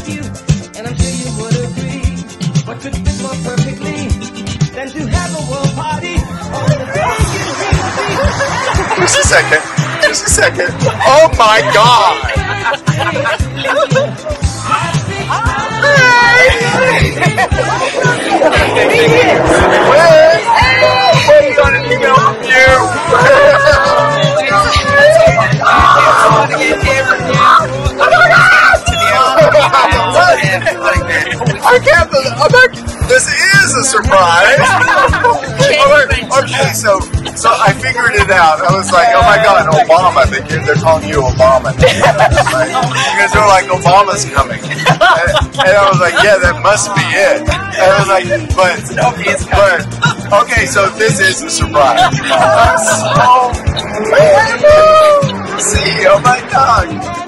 like you, and I'm sure you would agree. What could fit more perfectly than to have a world party on the Just a second. Just a second. Oh my God! Wait on an email from you. I can't believe this is a surprise. Okay, so I figured it out. I was like, oh my God, Obama. They're calling you Obama. Because they're like, Obama's coming. And I was like, yeah, that must be it. And I was like, but okay, so this is a surprise. See, oh my God.